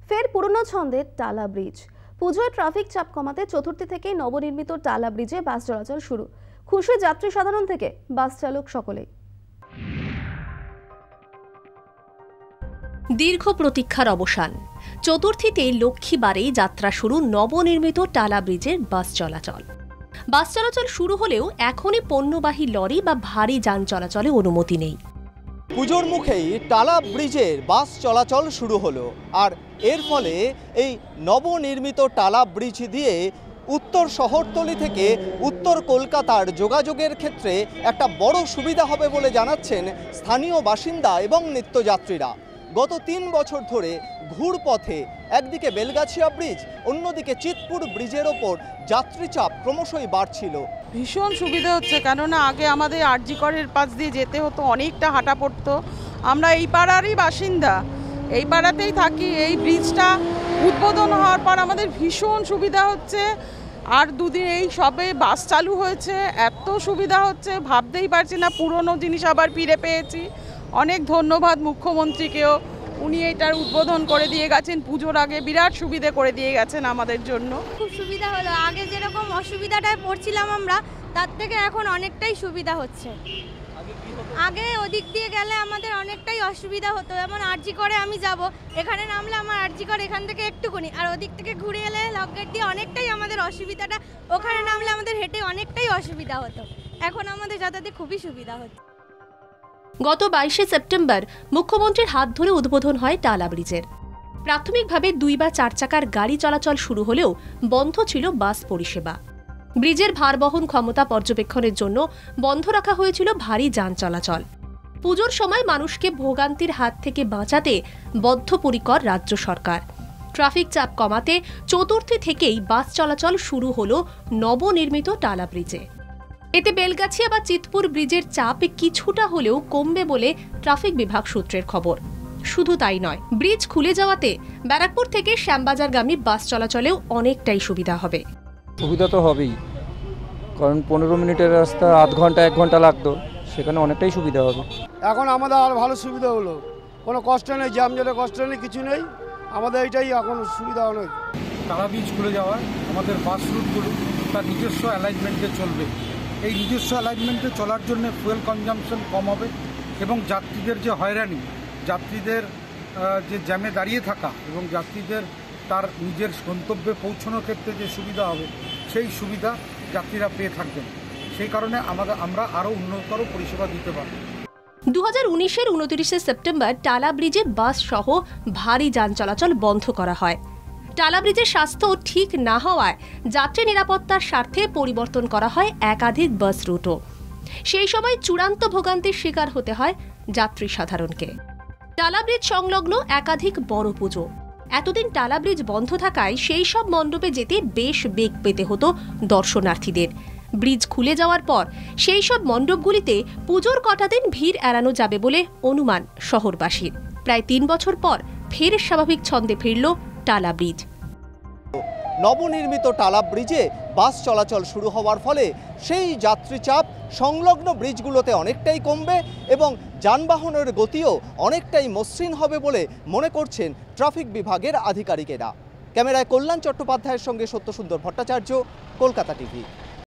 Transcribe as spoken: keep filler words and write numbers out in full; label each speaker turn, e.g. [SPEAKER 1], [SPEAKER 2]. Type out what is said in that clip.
[SPEAKER 1] ফের পুরনো ছন্দে টালা ব্রিজ। পুজোয় ট্রাফিক চাপ কমাতে চতুর্থী থেকে নবনির্মিত টালা ব্রিজে বাস চলাচল শুরু। খুশি যাত্রী সাধারণ থেকে বাস চালক সকলেই।
[SPEAKER 2] দীর্ঘ প্রতীক্ষার অবসান। চতুর্থীতে লক্ষ্মীবারেই যাত্রা শুরু নবনির্মিত টালা ব্রিজের বাস চলাচল। বাস চলাচল শুরু হলেও এখনই পণ্যবাহী লরি বা ভারী যান চলাচলে অনুমতি নেই।
[SPEAKER 3] পুজোর মুখেই টালা ব্রিজের বাস চলাচল শুরু হলো, আর এর ফলে এই নবনির্মিত টালা ব্রিজ দিয়ে উত্তর শহরতলি থেকে উত্তর কলকাতার যোগাযোগের ক্ষেত্রে একটা বড় সুবিধা হবে বলে জানাচ্ছেন স্থানীয় বাসিন্দা এবং নিত্যযাত্রীরা। গত তিন বছর ধরে ঘুরপথে একদিকে বেলগাছিয়া ব্রিজ, অন্যদিকে চিতপুর ব্রিজের ওপর যাত্রী চাপ ক্রমশই বাড়ছিল।
[SPEAKER 4] ভীষণ সুবিধা হচ্ছে, কেননা আগে আমাদের আরজি করের পাশ দিয়ে যেতে হতো, অনেকটা হাঁটা পড়তো। আমরা এই পাড়ারই বাসিন্দা, এই পাড়াতেই থাকি। এই ব্রিজটা উদ্বোধন হওয়ার পর আমাদের ভীষণ সুবিধা হচ্ছে। আর দুদিন এই সবে বাস চালু হয়েছে, এত সুবিধা হচ্ছে ভাবতেই পারছি না। পুরনো জিনিস আবার ফিরে পেয়েছি। অনেক ধন্যবাদ মুখ্যমন্ত্রীকেও, উনি এটার উদ্বোধন করে দিয়ে গেছেন। পুজোর আগে বিরাট সুবিধা করে দিয়ে গেছেন আমাদের জন্য।
[SPEAKER 5] খুব সুবিধা হলো। আগে যেরকম অসুবিধাটায় পড়ছিলাম আমরা, তার থেকে এখন অনেকটাই সুবিধা হচ্ছে। আগে ওদিক দিয়ে গেলে আমাদের অনেকটাই অসুবিধা হতো। যেমন আরজি করে আমি যাব, এখানে নামলে আমার আরজি করে এখান থেকে একটুকুনি, আর ওদিক থেকে ঘুরে এলে লকগেট দিয়ে অনেকটাই আমাদের অসুবিধাটা, ওখানে নামলে আমাদের হেঁটে অনেকটাই অসুবিধা হতো। এখন আমাদের যাতায়াতে খুবই সুবিধা হচ্ছে।
[SPEAKER 2] গত বাইশে সেপ্টেম্বর মুখ্যমন্ত্রীর হাত ধরে উদ্বোধন হয় টালা ব্রিজের। প্রাথমিকভাবে দুই বা চার চাকার গাড়ি চলাচল শুরু হলেও বন্ধ ছিল বাস পরিষেবা। ব্রিজের ভারবহন ক্ষমতা পর্যবেক্ষণের জন্য বন্ধ রাখা হয়েছিল ভারী যান চলাচল। পুজোর সময় মানুষকে ভোগান্তির হাত থেকে বাঁচাতে বদ্ধপরিকর রাজ্য সরকার। ট্রাফিক চাপ কমাতে চতুর্থী থেকেই বাস চলাচল শুরু হলো নবনির্মিত টালা ব্রিজে। এতে বেলগাছিয়া বা চিতপুর ব্রিজের চাপ কিছুটা হলেও কমবে বলে ট্রাফিক বিভাগ সূত্রের খবর। শুধু তাই নয়, ব্রিজ খুলে যাওয়াতে ব্যারাকপুর থেকে শ্যামবাজারগামী বাস চলাচলেও অনেকটাই সুবিধা হবে।
[SPEAKER 6] সুবিধা তো হবেই, কারণ পনেরো মিনিটের রাস্তা আধ ঘন্টা এক ঘন্টা লাগতো, সেখানে অনেকটাই সুবিধা হবে।
[SPEAKER 7] এখন আমাদের আর ভালো সুবিধা হলো, কোনো কষ্ট নেই, জ্যামজটের কষ্ট নেই, কিছু নেই। আমাদের এইটাই এখন সুবিধা অনেক।
[SPEAKER 8] টালা ব্রিজ খুলে যাওয়ায় আমাদের বাস রুটগুলো তার নিজস্ব অ্যালাইনমেন্টে চলবে। এই নিজস্ব অ্যালাইনমেন্টে চলার জন্য ফুয়েল কনজাম্পশন কম হবে এবং যাত্রীদের যে হয়রানি, যাত্রীদের যে জ্যামে দাঁড়িয়ে থাকা এবং যাত্রীদের তার নিজের গন্তব্যে পৌঁছানোর ক্ষেত্রে যে সুবিধা হবে, সেই সুবিধা যাত্রীরা পেয়ে থাকবেন। সেই কারণে আমাদের আমরা আরও উন্নততর পরিষেবা দিতে পারব।
[SPEAKER 2] দু হাজার উনিশের উনত্রিশে সেপ্টেম্বর টালা ব্রিজে বাস সহ ভারী যান চলাচল বন্ধ করা হয়। টালা ব্রিজের স্বাস্থ্য ঠিক না হওয়ায় যাত্রী নিরাপত্তার স্বার্থে পরিবর্তন করা হয় একাধিক বাস রুটও। সেই সময় চূড়ান্ত ভোগান্তির শিকার হতে হয় যাত্রী সাধারণকে। টালা ব্রিজ সংলগ্ন একাধিক বড় পুজো। এতদিন টালা ব্রিজ বন্ধ থাকায় সেই সব মণ্ডপে যেতে বেশ বেগ পেতে হতো দর্শনার্থীদের। ব্রিজ খুলে যাওয়ার পর সেই সব মণ্ডপগুলিতে পুজোর কটা দিন ভিড় এড়ানো যাবে বলে অনুমান শহরবাসীর। প্রায় তিন বছর পর ফের স্বাভাবিক ছন্দে ফিরল টালা ব্রিজ।
[SPEAKER 3] নবনির্মিত টালা ব্রিজে বাস চলাচল শুরু হওয়ার ফলে সেই যাত্রী চাপ সংলগ্ন ব্রিজগুলোতে অনেকটাই কমবে এবং যানবাহনের গতিও অনেকটাই মসৃণ হবে বলে মনে করছেন ট্রাফিক বিভাগের আধিকারিকেরা। ক্যামেরায় কল্যাণ চট্টোপাধ্যায়ের সঙ্গে সত্যসুন্দর ভট্টাচার্য, কলকাতা টিভি।